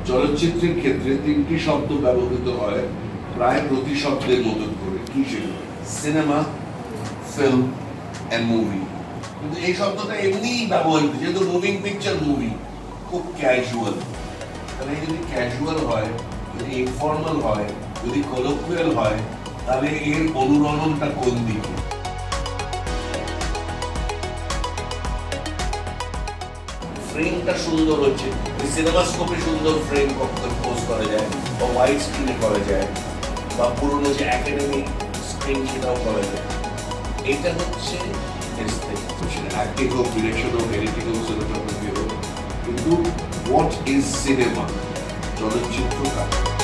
চলচ্চিত্রের ক্ষেত্রে তিনটি শব্দ ব্যবহৃত হয় প্রায় প্রতি শব্দের মতন করে। কি সেগুলো? Cinema, film and movie. কিন্তু এই শব্দটা এমনিই ব্যবহৃত, যেহেতু মুভিং পিকচার মুভি খুব ক্যাজুয়াল। তাহলে যদি ক্যাজুয়াল হয়, যদি ইনফর্মাল হয়, যদি কলোকুয়াল হয়, তাহলে এর অনুরণনটা কোন দিকে? ফ্রেমটা সুন্দর হচ্ছে, সিনেমাস্কোপে সুন্দর ফ্রেম কম্পোজ করা যায়, বা ওয়াইড স্ক্রিনে করা যায়, বা পুরোনো যে একাডেমিক স্ক্রিন সেটাও করা যায়। এটা হচ্ছে অ্যাক্টিং হোক, ডিরেকশন হোক, এডিটিং হোক, সিনেমাটোগ্রাফি হোক। কিন্তু হোয়াট ইজ সিনেমা? চলচ্চিত্র কাকে?